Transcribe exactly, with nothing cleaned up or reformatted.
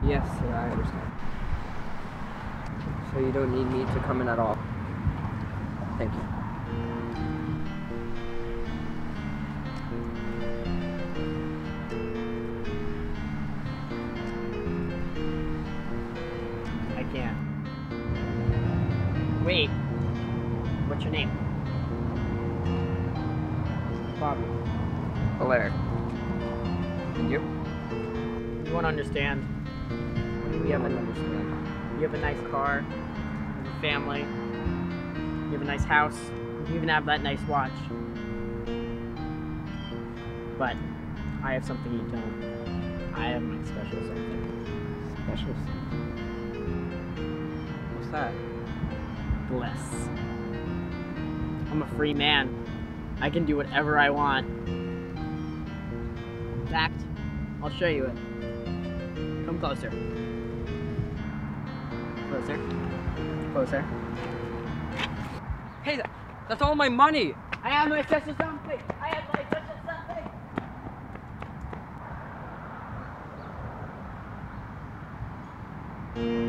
Yes, yeah, I understand. So you don't need me to come in at all. Thank you. I can't. Wait. What's your name? Bobby. Blair. And you? You won't understand. We You have, don't a, understand. you have a nice car, you have a family, you have a nice house, you even have that nice watch. But I have something you don't. I have my special something. Special something. What's that? Bliss. I'm a free man. I can do whatever I want. In fact, I'll show you it. Come closer. Closer. Closer. Hey, that, that's all my money! I have my special something! I have my special something! Thank